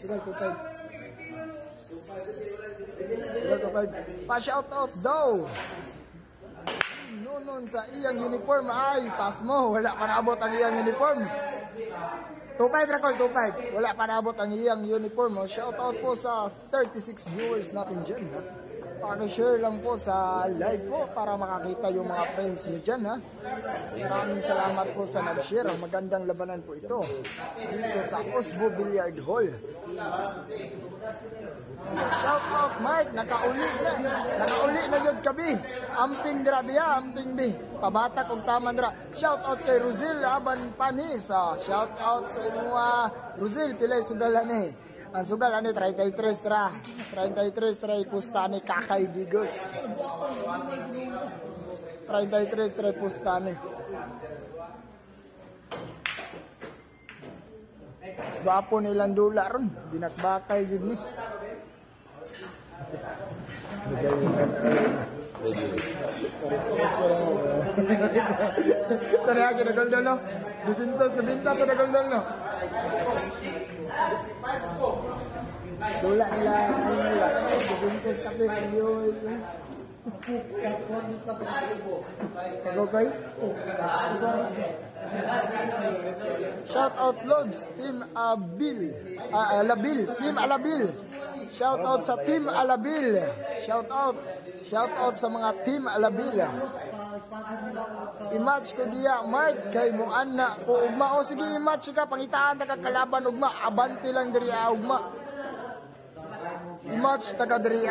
Sugal 2.5. Pa-shout out daw. Nonon sa iyang uniform ay pass mo. Wala pa naabot ang iyang uniform. 2.5 Rakol, 2.5. Wala pa naabot ang iyang uniform. Shout out po sa 36 viewers natin dyan. Paki-share lang po sa live po para makakita yung mga friends nyo dyan. Maraming salamat po sa nag-share. Magandang labanan po ito dito sa Osbo Billiard Hall. Shout out Mark, nakauli na yun kami. Amping dira biya, amping bi. Pabatak og taman dira. Shout out kay Rosel Aban Panis. Shout out sa mga Rosel pilay sugalan eh. Ang sugalan ni 33 ra. 33 ra pusta ni Kakay Digos. 33 ra pusta ni. Gwapo nilang dula ron, binakbakay yun ni. Tari aki na goldol no? 200 na binta to na goldol no? Dula nila, ano nila, 200 kape ng yun. Pagokay? Shout out Lods, Team Abil. Team Alabil. Shout out sa Team Alabil. Shout out sa mga Team Alabil. I-match ko diya Mark kay mo ana ko ugma. O sige i-match ka pangitaan ta kalaban ugma. Abante lang diri ugma. I-match ta ka diri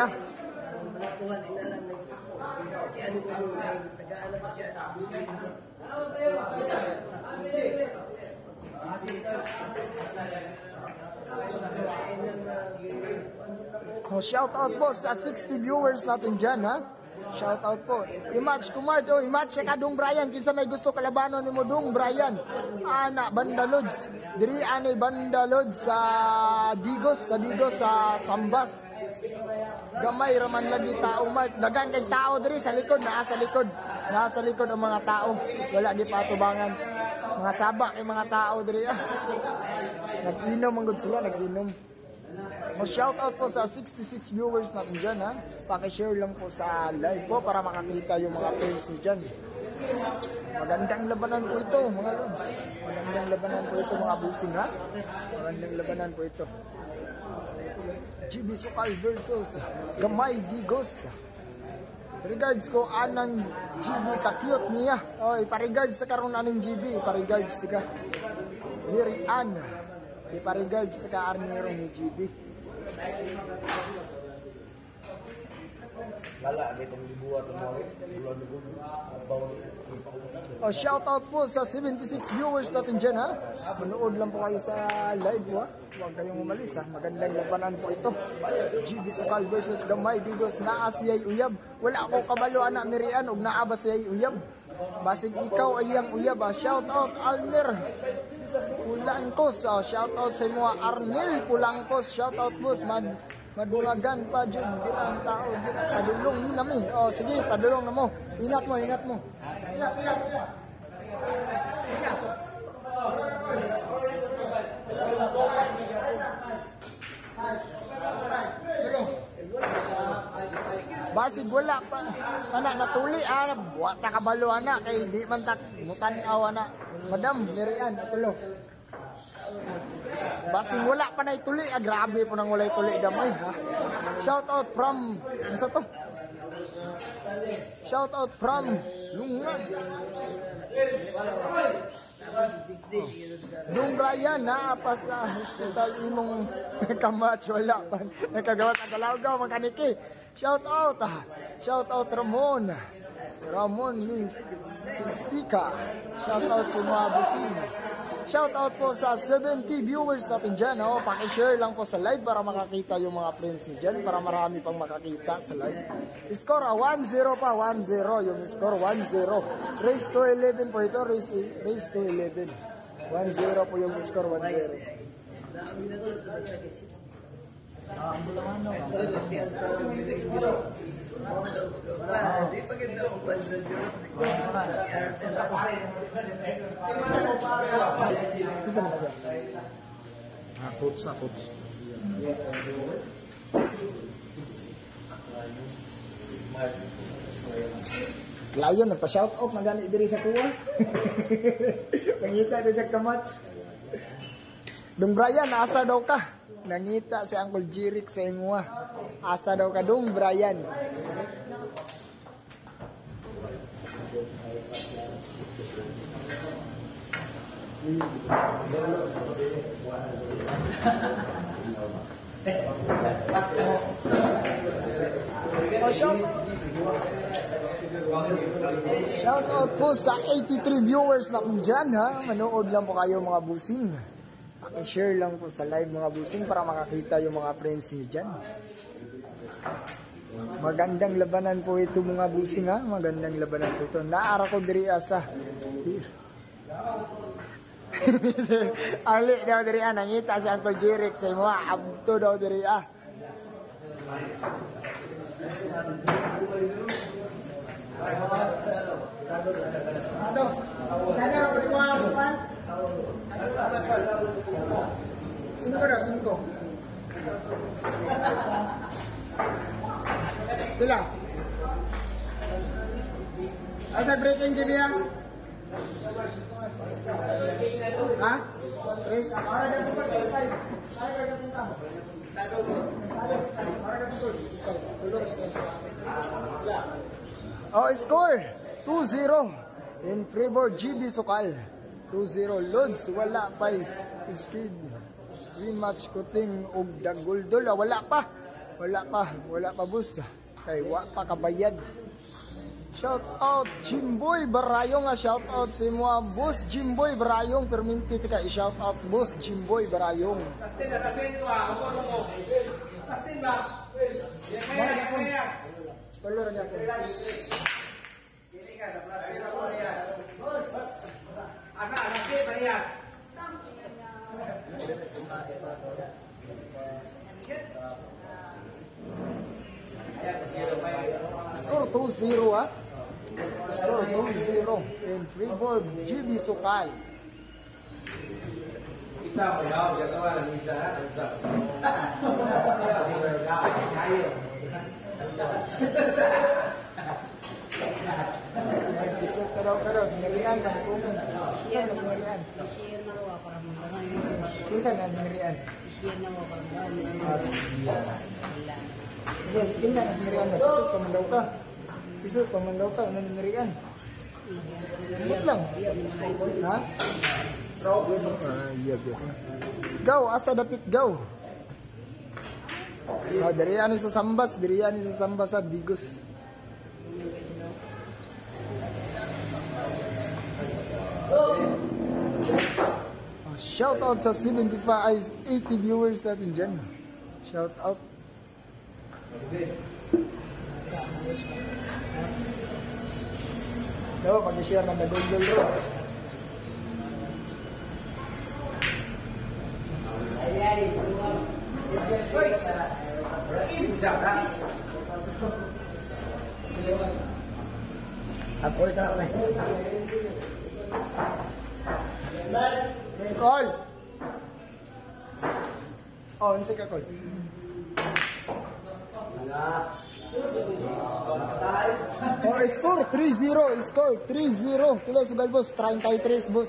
shout out po sa 60 viewers natin dyan shout out po. I-match ko Mart i-match ka Dung Brian kinsa may gusto kalabanon ni mo Dung Brian ana Bandalods diri anay Bandalods sa Digos sa Sambas gamay raman lagi tao Mart dagan kay tao diri sa likod nasa likod ang mga tao wala gi patubangan mga sabak kay mga tao diri nag-inom ang good sila nag-inom. Shout out po sa 66 viewers natin dyan Paki-share lang po sa live po para makakita yung mga friends nyo dyan. Magandang labanan po ito mga lods. Magandang labanan po ito mga busing Magandang labanan po ito. GB Sukal versus Gamay Digos. Regards ko anang GB ka-cute niya. Oy, pa-regards sa karon anang GB, pa-regards tika. Mirian. Pa-regards sa ka-arnero ni GB. Shout out po sa 76 viewers natin dyan Manood lang po kayo sa live po Huwag kayong umalis Magandang labanan po ito. GB Sukal versus Gamay Digos. Naa siya'y uyab. Wala ako kabalo anak Mirian ug naa ba siya'y uyab. Basig ikaw ay ang uyab Shout out Alner Pulangkos. Shout out sa mga Arnel Pulangkos. Shout out boss madungagan pa jud dirang tao padulong nami. Sige padulong na mo. Ingat mo. Basig wala pa anak natuli wa ta kabalo anak kay di man ta mutan-aw anak Madam Mirian atulo. Basig wala pa nay tuli grabe po nang walay tuli gamay Shout out from isa to? Shout out from Lungan. Dung Brian pas na hospital imong kamatch wala pa nakagawa ang galawgaw makaniki. Shout out Ramon means Stika. Shout out sa mga busin. Shout out po sa 70 viewers natin dyan. Paki-share lang po sa live para makakita yung mga friends nyo dyan. Para marami pang makakita sa live. Score 1-0 pa. 1-0 yung score. 1-0. Race to 11 po ito. Race to 11. 1-0 po yung score. 1-0. Coach. Lion, nagpa-shout out na gani diri sa kuha. Nangita din sa kamatch. Dong Brian, asa daw ka? Nangita si Uncle Jirik sa imuha. Asa daw ka, Dong Brian? Oh, shout out po sa 83 viewers natin dyan, ha? Manood lang po kayo mga busing. Share lang po sa live mga busing para makakita yung mga friends niyo dyan. Magandang labanan po ito mga busing, ha? Magandang labanan po ito. Naara ko diri asa. Ali daw diri nangita si Uncle Jirik sa imo. Abto daw diri Ano? Sana ako di mga kapan? 5 daw, 5. Bila? Asa breaking GB ya? Ha? Tres? Para na po Oh, score 2-0 in favor GB Sukal. 2-0 Lods, wala pa skid. Rematch kuting og daguldol. Wala pa bus. Kay wa pa kabayad. Shout out Jimboy Barayong, shout out si mga boss Jimboy Barayong, perminti ka i-shout out boss Jimboy Barayong. Kastin ba? Kolor niya po. Kini ka sa plastic na Barayas. Asa Kastin Barayas. Score 2-0 ah. Score 2-0 in favor GB Sukal. Kita mo yaw, gagawa ng isa ha. Isip ka daw, sinarian ka po. Isip na sinarian. Isip na raw para mga Kinsa na sinarian? Isip na raw para mga Kinsa na sinarian? Isip ka man daw ka. Ano sinarian? Ikot lang. Ha? Go, asa dapit go. Diriyan sa Sambas, sa Bigos. Shout out sa 75, 80 viewers natin dyan. Shout out. Daw, mag-share ng nagundol ro. Ako rin sa ako na. Call. Oh, unsa ka call? Oh, score 3-0, score 3-0. Pila sugal boss? 33 boss.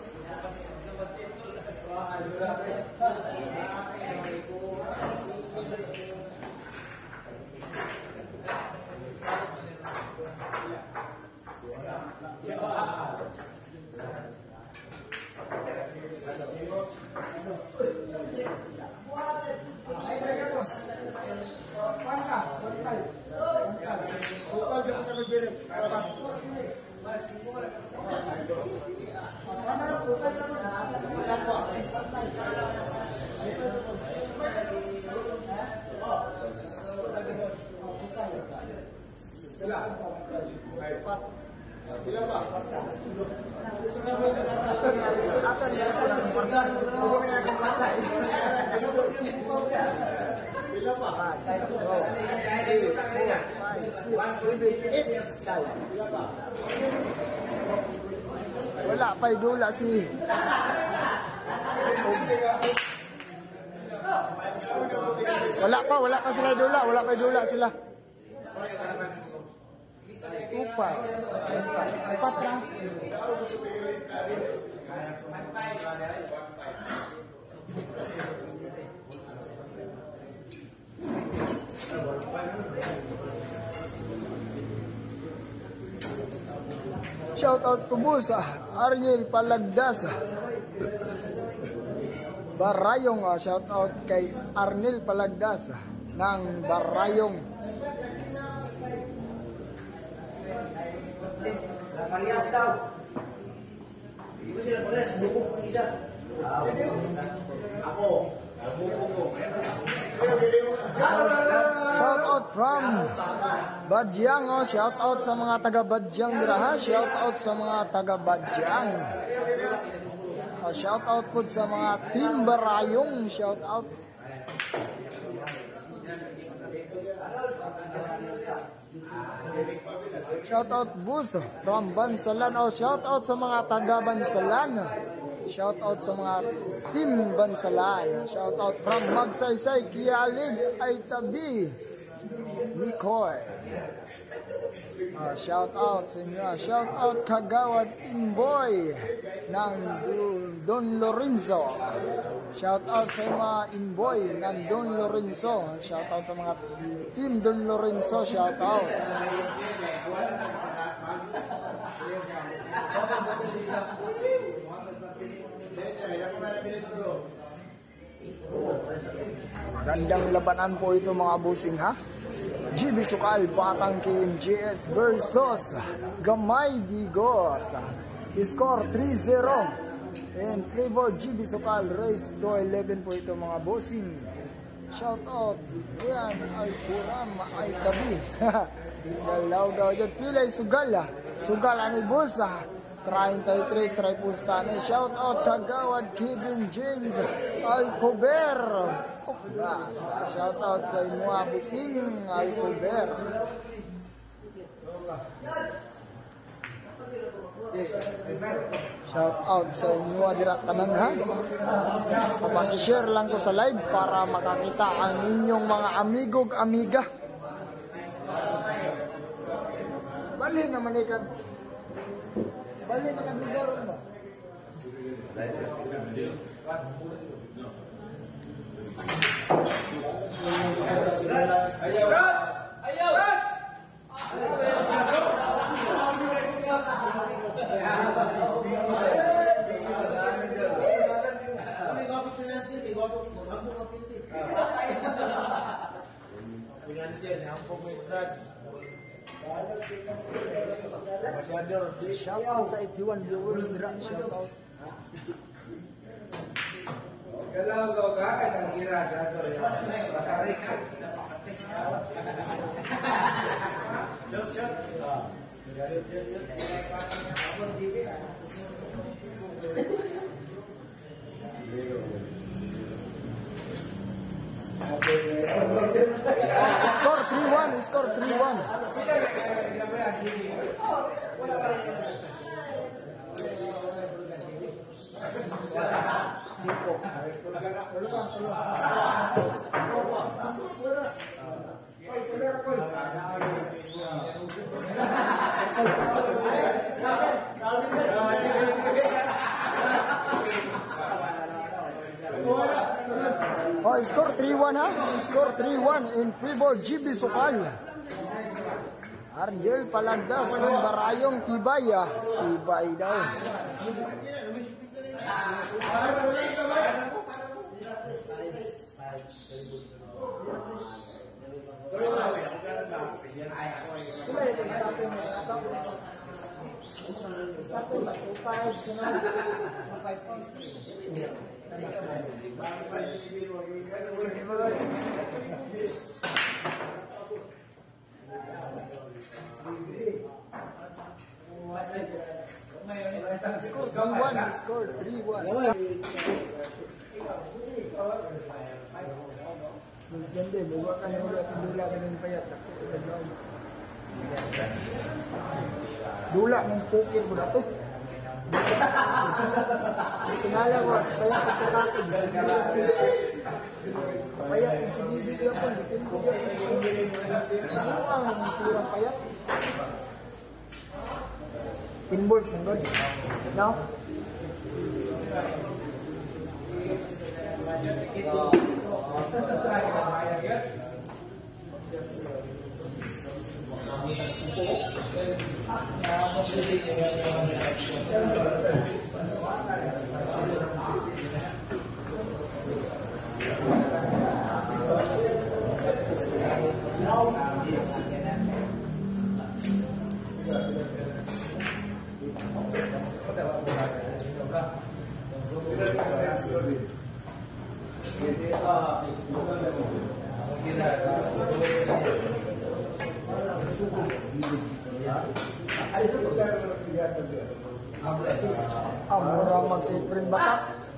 Wala pa idula si Wala pa sila dula. Wala pa dula sila. Upa. Empat na. Shout out ko Busa, Ariel Palagdas. Barayong, shout out kay Arnel Palagdas ng Barayong. Parehas daw. Hindi sila parehas, bukok isa. Ako. Shout out from Badyang, shout out sa mga taga Badyang dira, shout out sa mga taga Badyang. Shout out po sa mga team Barayong, shout out. Shout out Bus from Bansalan, shout out sa mga taga Bansalan. Shout out sa mga team Bansalan. Shout out from Magsaysay, Kialid, Aitabi, Mikoy. Shout out sa inyo. Shout out Kagawad Imboy ng Don Lorenzo. Shout out sa mga Imboy ng Don Lorenzo. Shout out sa mga team Don Lorenzo. Shout out. Magandang labanan po ito mga busing ha. GB Sukal, Batang KMGS versus Gamay Digos. Score 3-0 in favor GB Sukal. Race to 11 po ito mga bossing. Shout out yan ay Puram ay tabi. Galaw daw dyan. Pilay Sugal. Sugal ani Busa 33 Raipustane. Shout out Kagawad Kevin James Alcober. Shout out sa inyo busing Alcober. Shout out sa inyo dira tanan ha. Paki-share lang ko sa live para makakita ang inyong mga amigog amiga. Bali naman ikan. Bali na kan lugar ba? Ayaw! Ayaw! Shout out sa 81 viewers dira. Shout out. Kalau kau kakak sang kira jatuh ya, pasari kan? Score 3-1, score 3-1. Oh, score 3-1 ha? Score 3-1 in favor GB Sukal. Ariel Palagdas ng Barayong Tibay. Tibay daw. Score 3-1, score 3-1. Mas ganda, bawa ka na ulit ang dula ka ng payat. Dula ng poker mo na ito. Tinala ko, sa payat at kakakid. Payat si Bibi dia pun ditunggu dia semua ang kurang payat. Pinball sunod. No? Murang mag-print baka.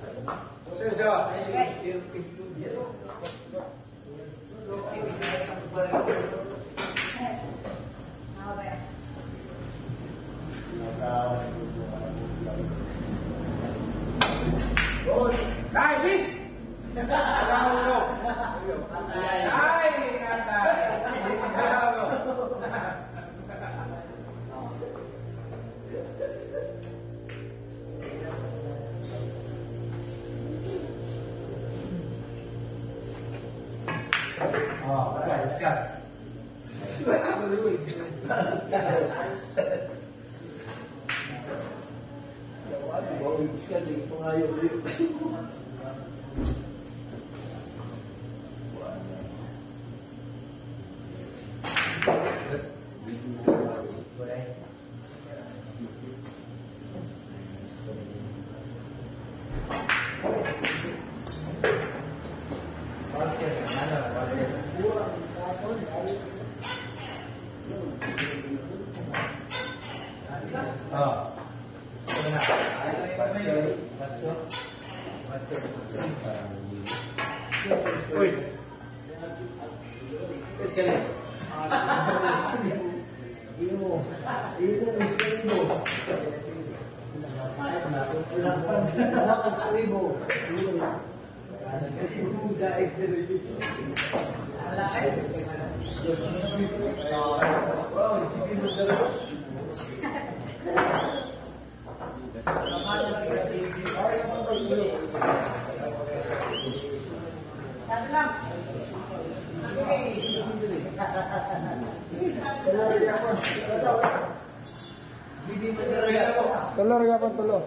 Telur ya pun telur.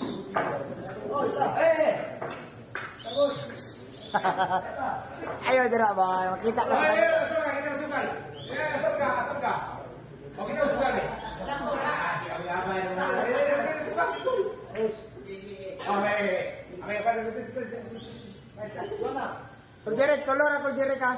Oh, isa. Tapos. Ayo gerak bang, makita ka sa. Ayo, kita masukkan. Ya, asap ka. Oh, kita masukkan nih. Kuljerik, telur aku kuljerik ha.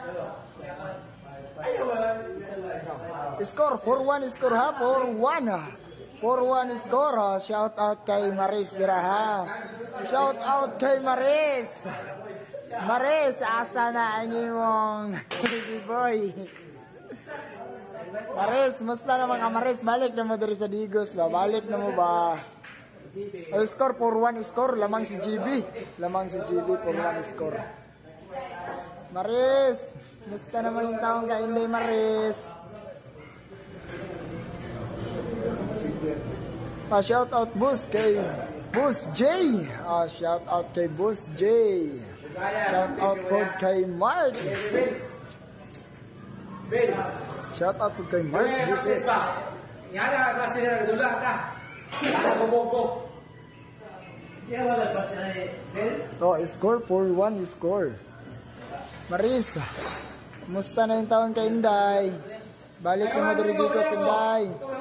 Score 4-1 score ha, 4-1 ha. 4-1 score ha. Shout out kay Maris dira ha. Shout out kay Maris. Maris, asa na ang imong baby boy? Maris, musta naman ka Maris? Balik na mo diri sa Digos ba? Balik na mo ba? Oh, score 4-1 score, lamang si GB. Lamang si GB 4-1 score. Maris, musta naman yung taong kainday Maris? Shout out Boss kay Boss J. Shout out kay Boss J. Shout out po kay Mark. Shout out po kay Mark. Yan na, kasi nagdula ka. Yan na, bumog. Oh, score 4-1 score. Maris, musta na yung taon kay Inday? Balik mo diri dito sa Inday.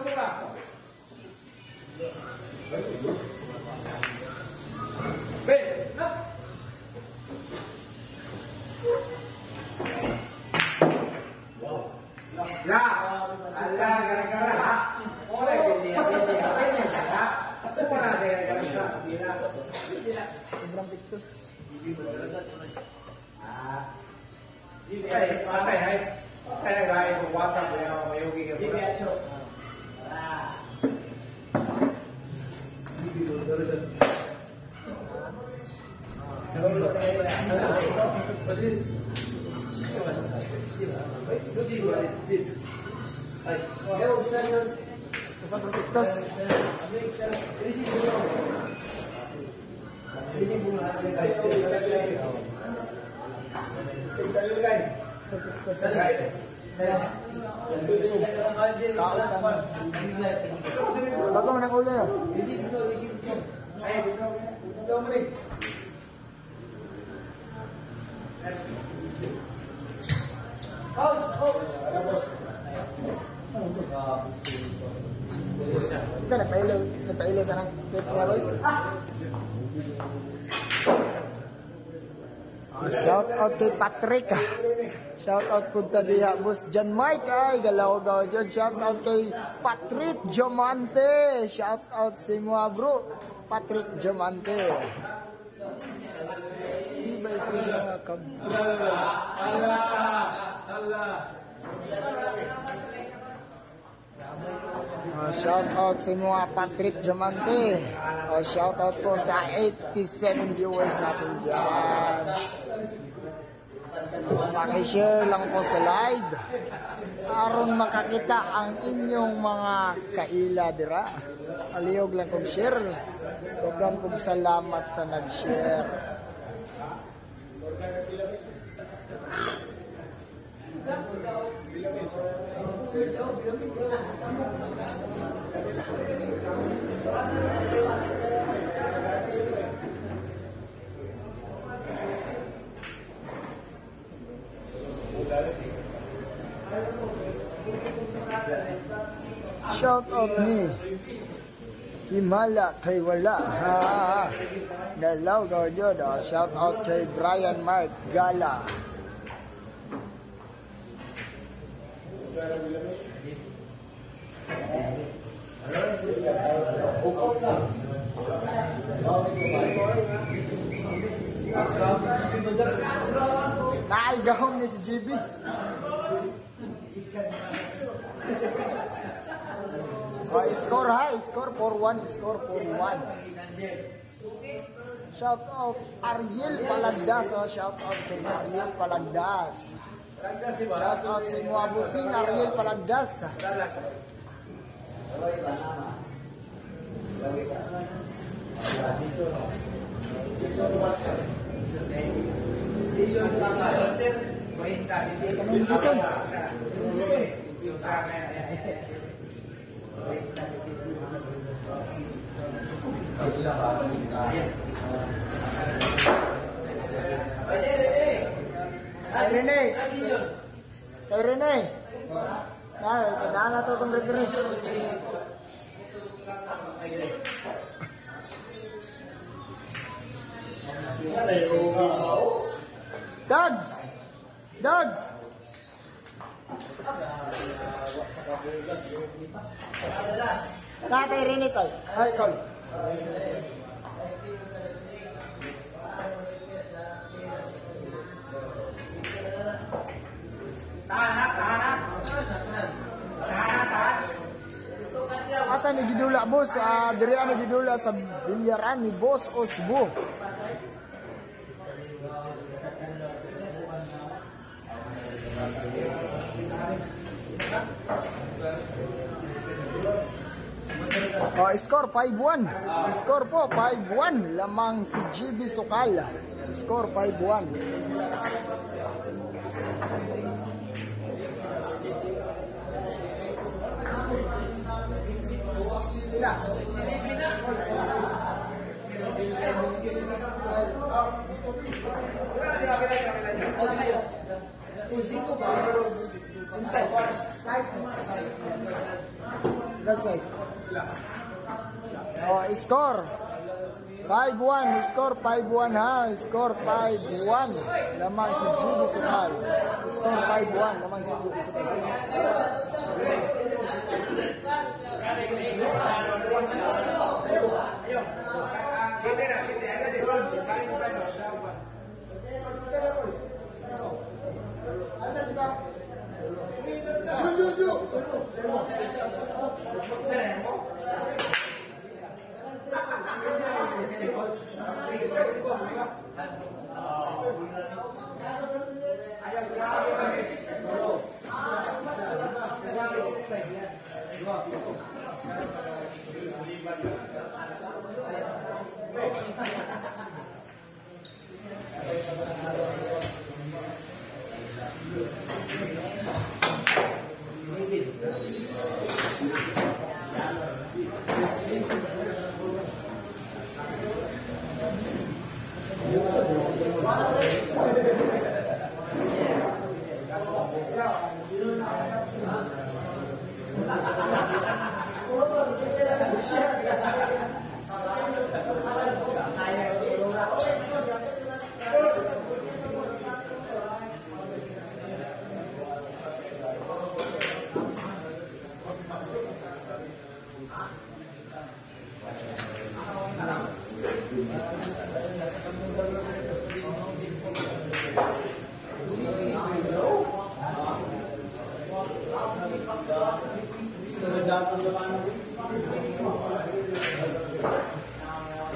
Ya, Allah gara-gara ha. Oleh dia ha. Pura saya gara-gara bila. Sobrang piktus. Patay hai. Patay rai ko wata ko ya mayogi ke. Bibi acho. Sa protektos. Bago mo ng ulo na. Ito, nagpailo sa nang tip niya, boys. Shout out kay Patrick. Shout out punta diha boss John Mark ay galaw dyan. Shout out kay Patrick Diamante. Shout out si mga bro Patrick Diamante. Iba si mga kabro. Shout out sa mga Patrick Diamante. Shout out po sa 87 viewers natin dyan. Pakishare lang po sa live aron makakita ang inyong mga kaila dira. Aliyog lang kong share. Daghang kong salamat sa nag-share. Shout out ni Himala kay wala ha. Galaw go jud. Shout out kay Brian Mark Gala. Naigahong ni si GB. Score ha, score 4-1, score 4-1. Shout out Ariel Palagdas, shout out kay Ariel Palagdas. Shout out sa mga busing Ariel Palagdas. Kay Rene. Kay Rene. Ay, kailangan na ito itong Rene. Dogs! Dogs! Kaya kay Rene tayo. Ay, call. Asa ni gidula boss? Diri ani gidula sa bilyaran ni Boss Osbo. Score 5-1. Score po 5-1 lamang si GB Sukal. Score 5-1. Score 5-1, score 5-1 ha, score 5-1 lamang si GB Sukal. Score 5-1 lamang si GB Sukal.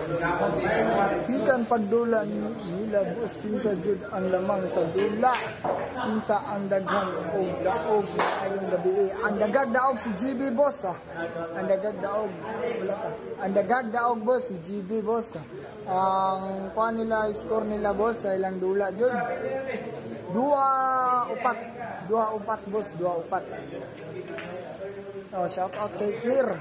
Ikan pagdula nila boss kinsa jud ang lamang sa dula, kinsa ang daghan og daog ayong gabi. Ang dagag daog si GB boss ah. Ang dagag daog wala ka. Ang dagag daog boss si GB boss ah. Ang kuan nila score nila boss sa ilang dula jud. 2-4 boss, 2-4. Oh, shout out kay Clear.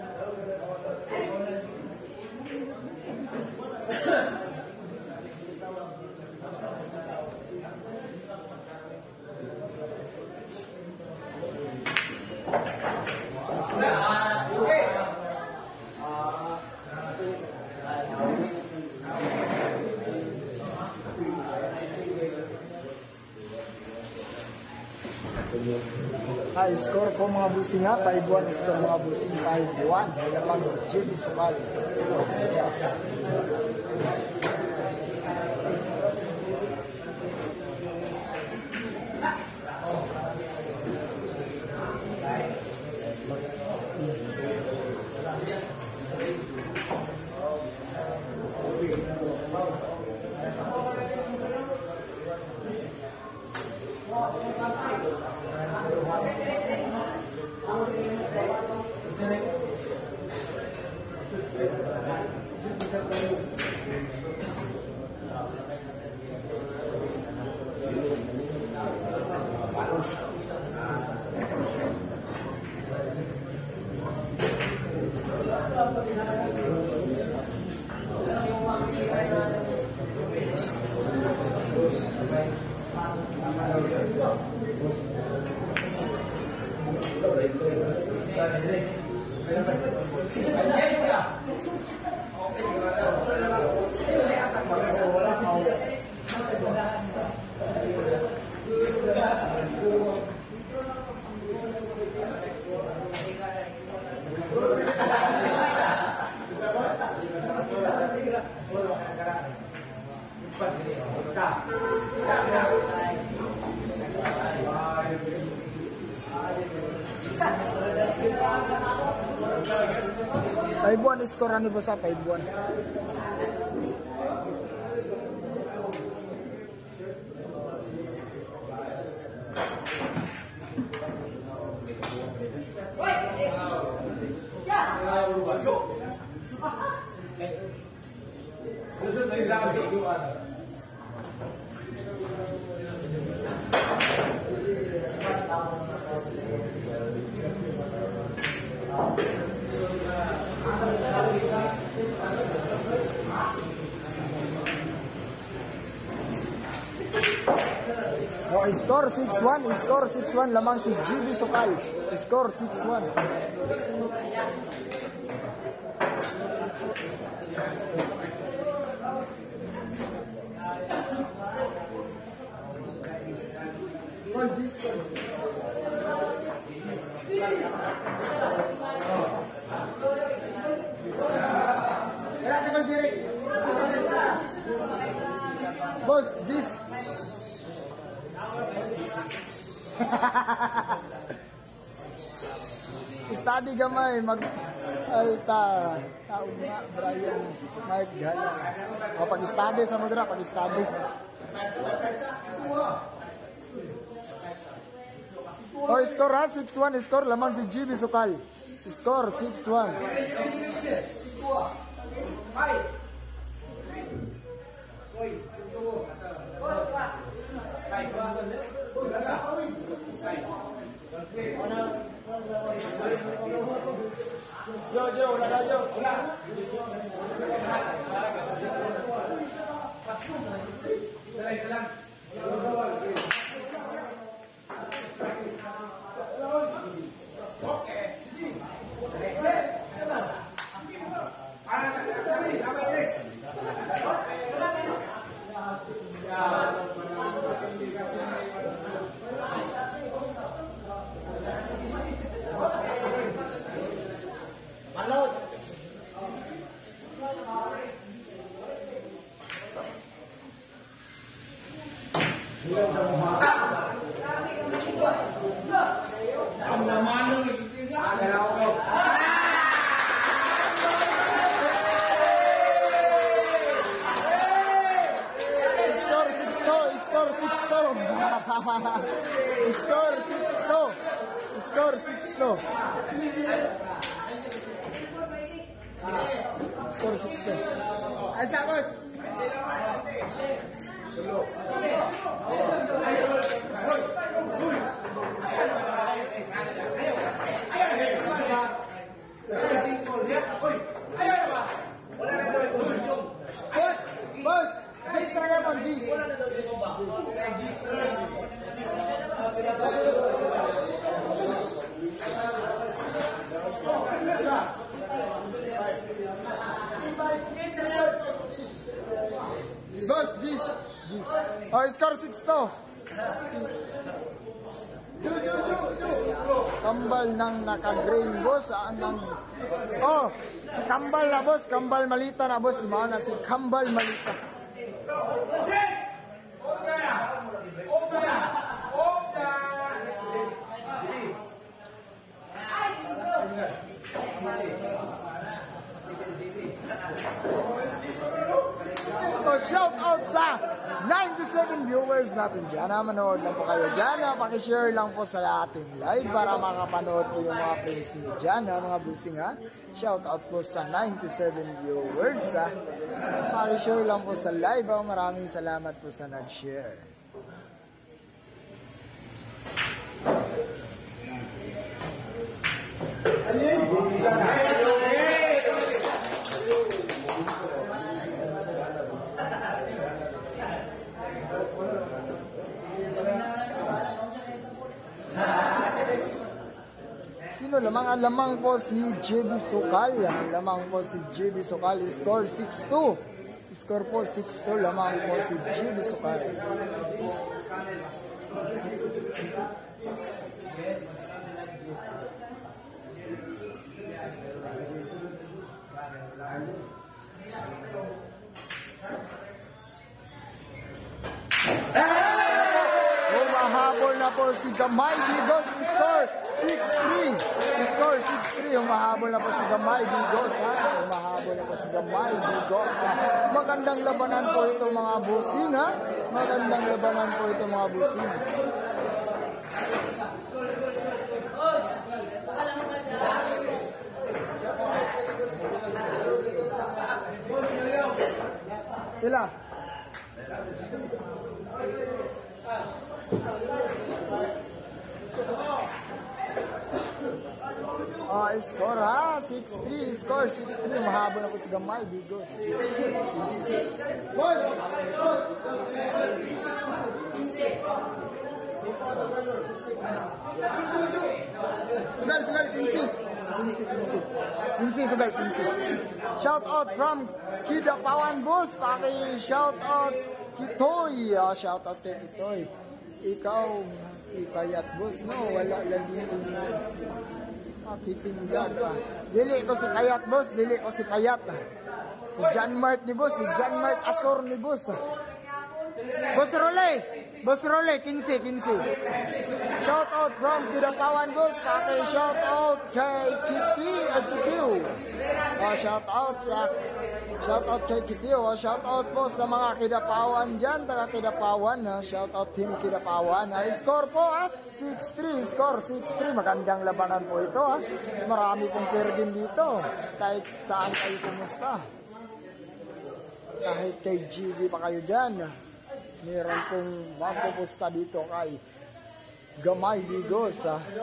High score po mga busing ha, 5-1 score mga busing, 5-1. Lamang si JB Sokal. Paibuan score ni boss, paibuan. Oh, score 6-1 lamang si GB Sokal. Score 6-1. Boss, Jis. Study gamay mag ay taon nga Brian Mike Gala. O pag-study sa modra, pag-study. O score ha, 6-1 score lamang si GB Sokal. Score 6-1. Score 6-2. Score 6-2. Score 6-2. Asa, boss? Boss! Gis talaga po, Gis. Boss, Gis. Oh, score 6-2. Kambal ng naka-green, boss. Oh, si Kambal na, boss. Kambal Malita na, boss. Si Mana, si Kambal Malita. Oh, shout out sa 97 viewers natin dyan. Manood lang po kayo dyan. Pakishare lang po sa ating live para makapanood po yung mga friends nyo dyan, mga busing ha. Shout out po sa 97 viewers ha. Pakishare lang po sa live. Maraming salamat po sa nag-share. Sino lamang? Ang lamang po si JB Sukal. Lamang po si JB Sukal. Score 6-2. Score po 6-2. Lamang po si JB Sukal. Humahabol na po si Gamay Digos. Score 6-3. Score 6-3. Humahabol na po si Gamay Digos. Humahabol na po si Gamay Digos. Magandang labanan po ito mga busing. Magandang labanan po ito mga busing. Ila. Score 6-3. Score 6-3. Mahaba na po si Gamay Digos. Boss! Sugal, Pinsi, sugal, Pinsi. Shout out from Kidapawan, boss. Shout out Kitoy. Shout out kay Kitoy. Ikaw, si Payat, boss, no? Wala laliin mo. Kitinggan pa. Dili ko si Payat, boss. Dili ko si Payat. Si John Mart ni boss. Si John Mart Asor ni boss. Boss Role, 15. Shout out from Kidapawan, boss. Shout out kay Kitiw. Shout out kay Kitiw. Shout out po sa mga Kidapawan dyan. Taga Kidapawan. Shout out team Kidapawan. Score po 6-3. Score 6-3. Magandang labanan po ito. Marami pong fair game dito. Kahit saan kayo kumusta. Kahit kay GB pa kayo dyan. Meron pong magpupusta dito kay Gamay Digos.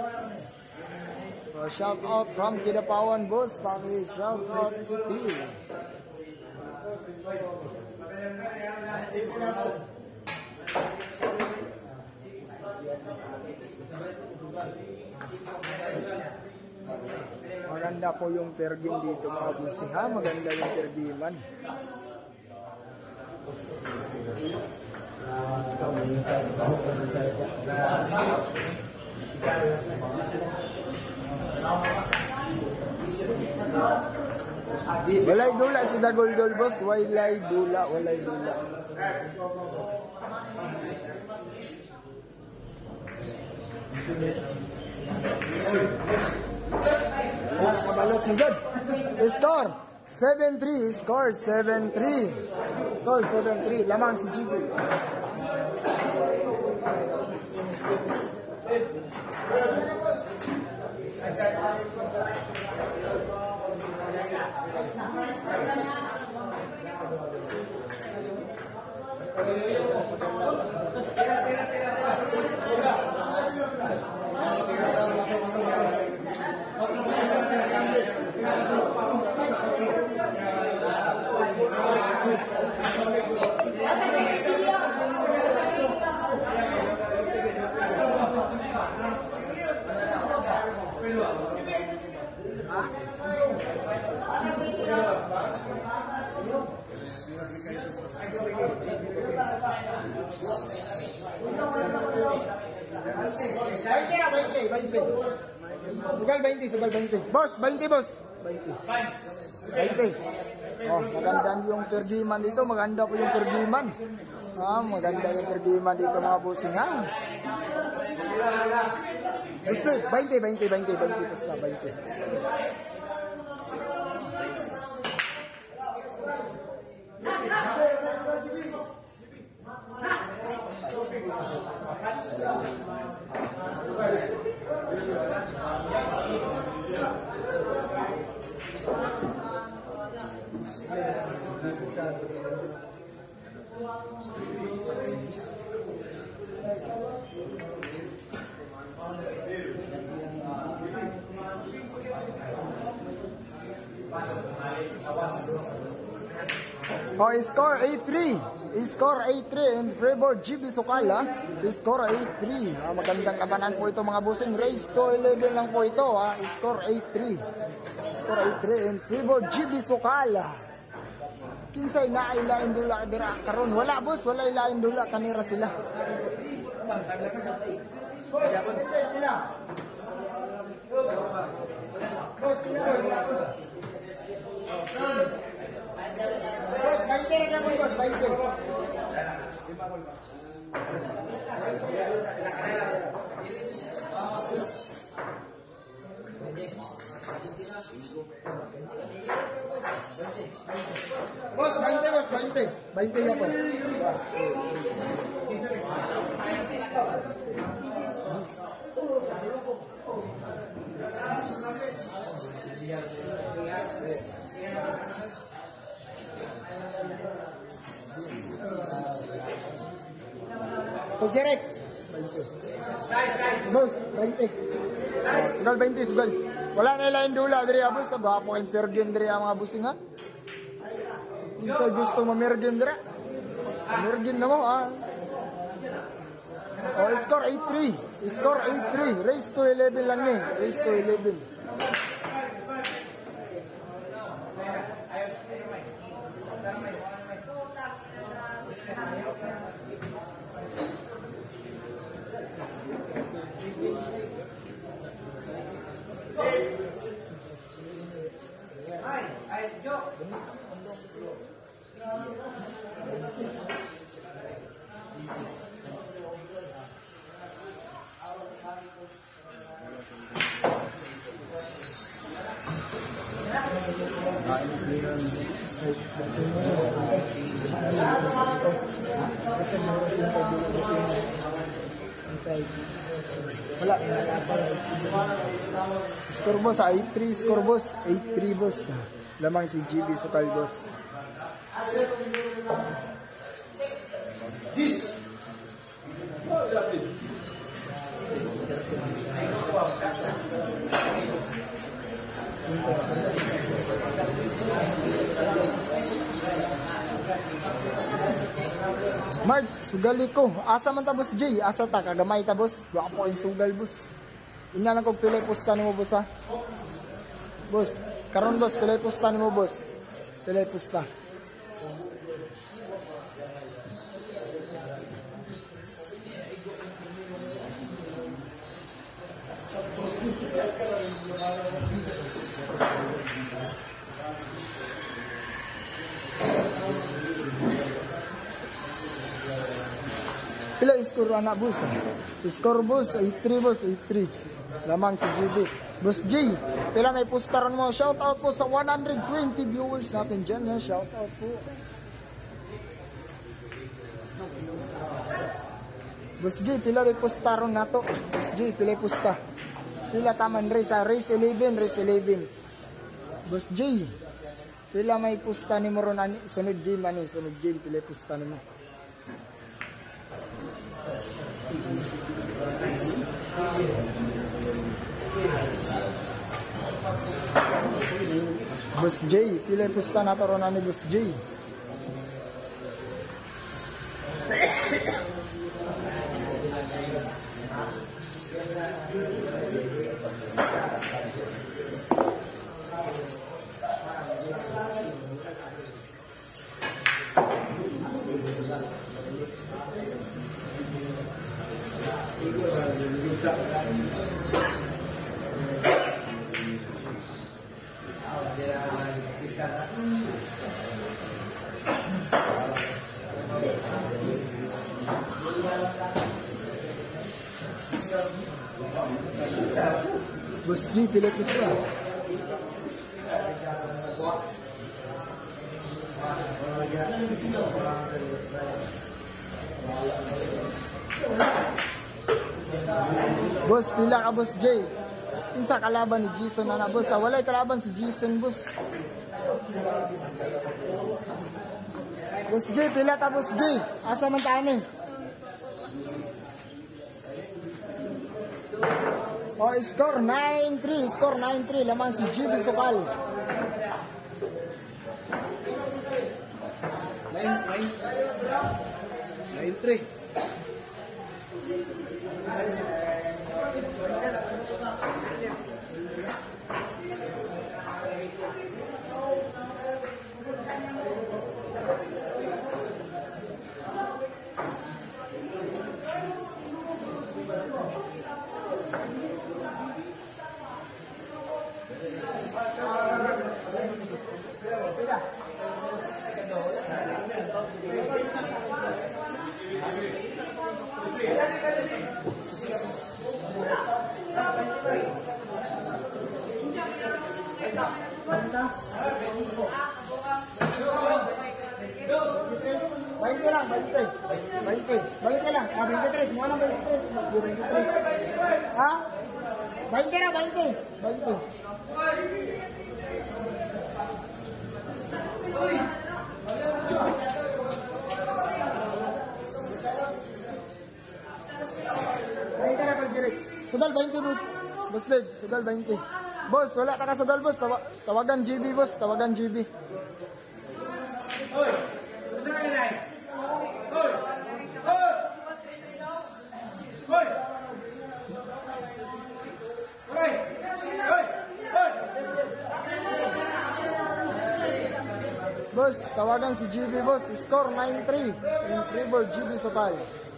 Shout out from Kidapawan, boss. Shout out to you. Maganda po yung per game dito mga busing ha. Maganda yung per gamean. Walay dula si Dagoldol, boss. Walay dula. Kabalos ni God. Score 7-3. Score 7-3. Lamang si GB. Sugal 20, sugal 20. Boss, 20 boss. 20. 20. Oh, maganda yung perdiman dito. Maganda po yung perdiman. Maganda yung perdiman dito mga bossing ha. Gusto, 20 basta 20. Oh, score 8-3. Score 8-3 in favor GB Sukala. Score 8-3. Magandang labanan po ito mga bossing. Race to 11 lang po ito. Score 8-3. Score 8-3 in favor GB Sukala. Kinsay na ilain dula dira karon. Wala boss, wala ilain dula kanira sila. Boss, Bos, 20 na kami, bos, 20. Bos, 20, bos, 20. 20 na po. Jerek. Bos, 20. Sugal 20, sugal. Wala na ilain dula diri abos sa gwapo ang fair game diri ang mga busing ha. Isa gusto mamergem dira. Mamergem na mo ha. Oh, score 8-3. Score 8-3. Race to 11 lang ni. Race to 11. Wala. Score boss, 8-3 score boss. 8-3 boss. Lamang si GB Sukal boss. This. Mark, sugali ko. Asa man ta boss Jay? Asa ta kagamay ta boss? Wa po in sugal boss. Ina lang kog pilay pusta nimo boss ha. Boss, karon boss pilay pusta nimo boss. Pilay pusta. Pila score anak boss? Score boss 8-3 boss, 8-3. Lamang si GB. Boss J, pila may postaron mo? Shout out po sa 120 viewers natin dyan. Shout out po. Boss J, pila rin pusta ron nato. Boss J, pila pusta. Pila taman race, race 11, race 11. Boss J, pila may pusta ni mo ron, sunod game ani, sunod game, pila pusta ni mo. Boss J, pila pusta nato ron ani Boss J. Boss G, pila pusta. Boss, pila ka Boss J? Kinsa kalaban ni Jason na boss? Walay kalaban si Jason, boss. Boss J, pila ta Boss J? Asa man ta ani? Oh, score 9-3, score 9-3 lamang si GB Sokal. 9-3. Lang, 20 lang. 23, mo lang 23. Ha? 20 na, 20. Sudal 20, boss. Boss Dave, sudal 20. Boss, wala ka sudal, boss. Tawagan GB, boss. Tawagan GB. Boss, tawagan si GB, boss. Score 9-3. Incredible GB Sokal.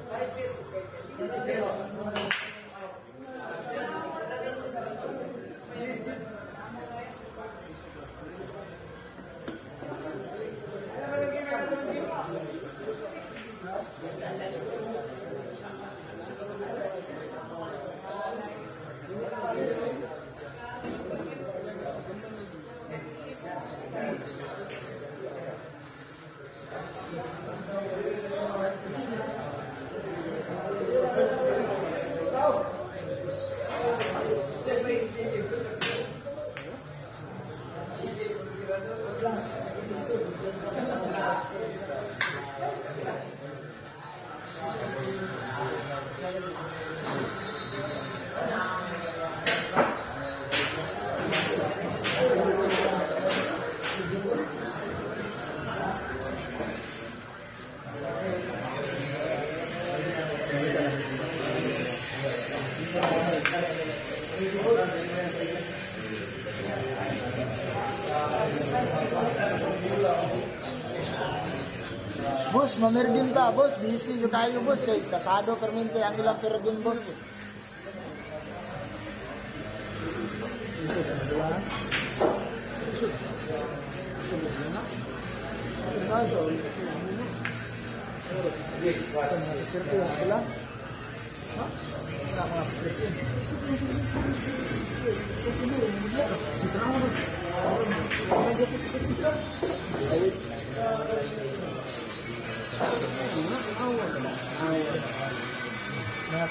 Boss, mamergin ta, boss. Busy yung tayo, boss. Kay kasado permente ang ilang pergin, boss.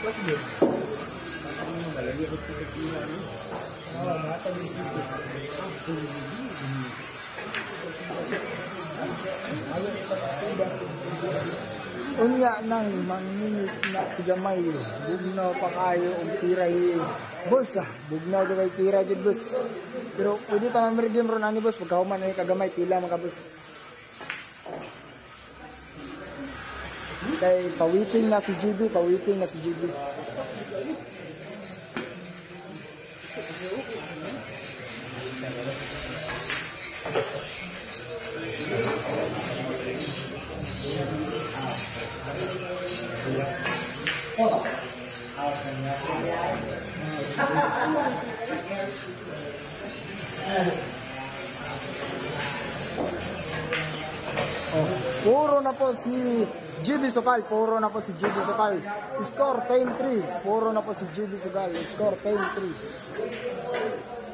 Unya nang manginit na si gamay, bugnaw pa kayo og tiray. Boss bugnaw do kay tira jud boss. Pero pwede ta man redeem ron ani boss, pagkahuman ay kagamay pila man ka boss. Kay pawiting na si GB, pawiting na si GB. Puro na po si GB Sokal, puro na po si GB Sokal. Score 10-3, puro na po si GB Sokal. Score 10-3.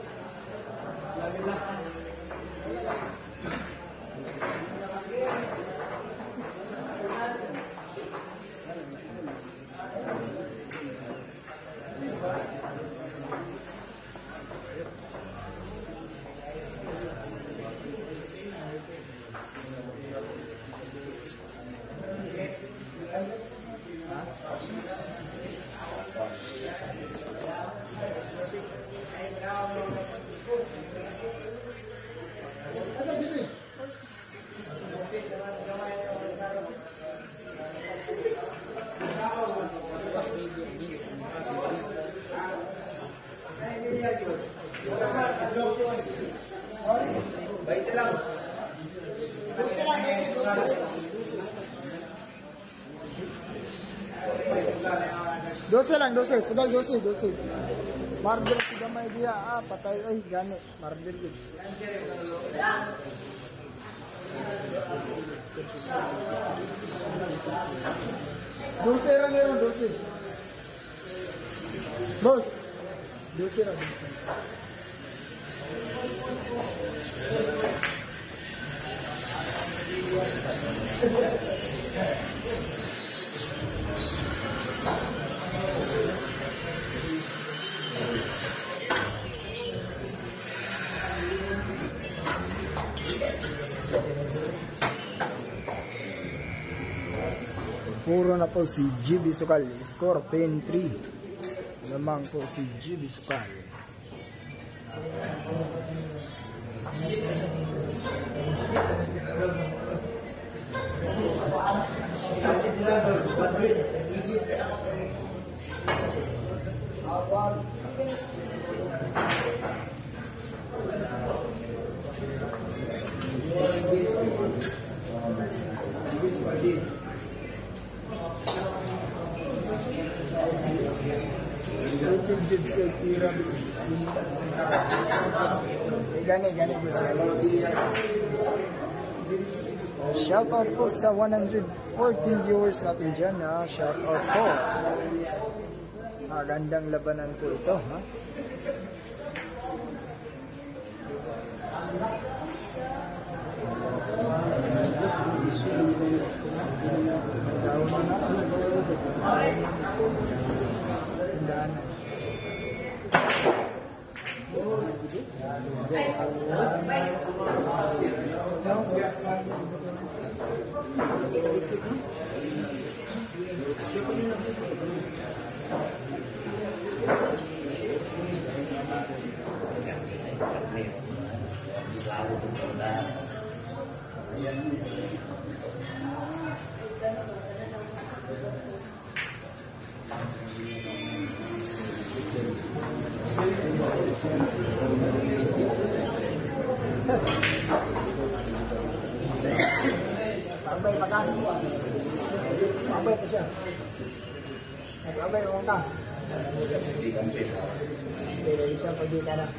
Baik lang. 12 lang, 12. Sugal 12, 12. Marder si gamay dia, patay ay gani, marder gid. Dulce ra nero, dulce. Bos. Dulce ra. Puro na po si GB Sokal. Score 10-3. Lamang po si GB Sokal. Gani po siya. Shoutout po sa 114 viewers natin dyan. Shoutout po. Magandang labanan po ito. Tambay makan. Tambay pa siya. Tambay mo ka. Pero ito pag ka na.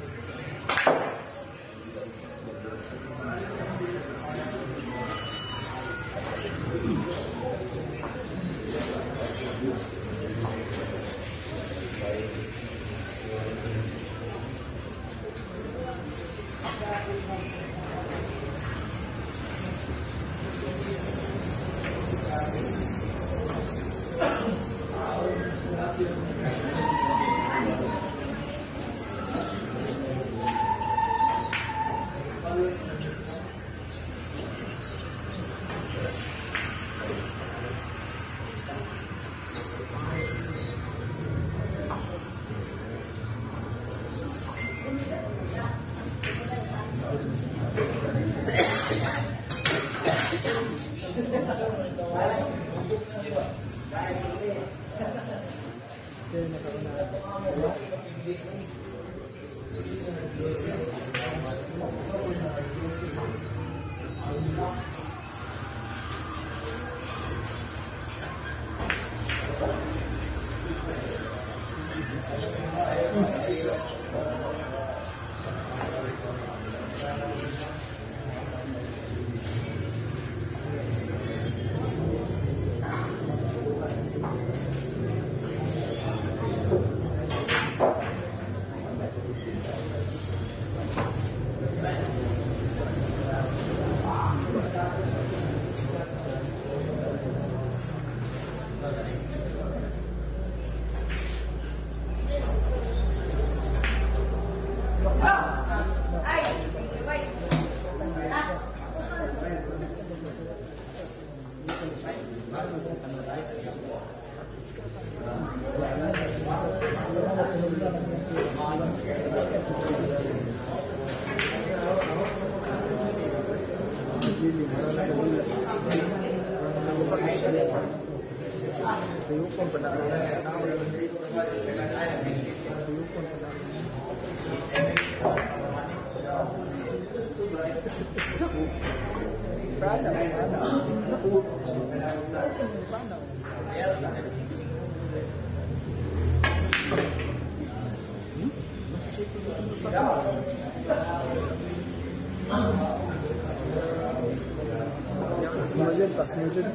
Pas mo dyan.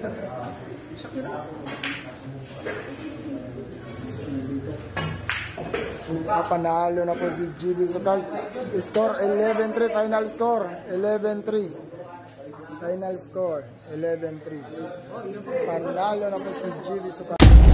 Panalo na po si GB Sukal. Score 11-3, final score 11-3. Final score 11-3. Panalo na po si GB Sukal.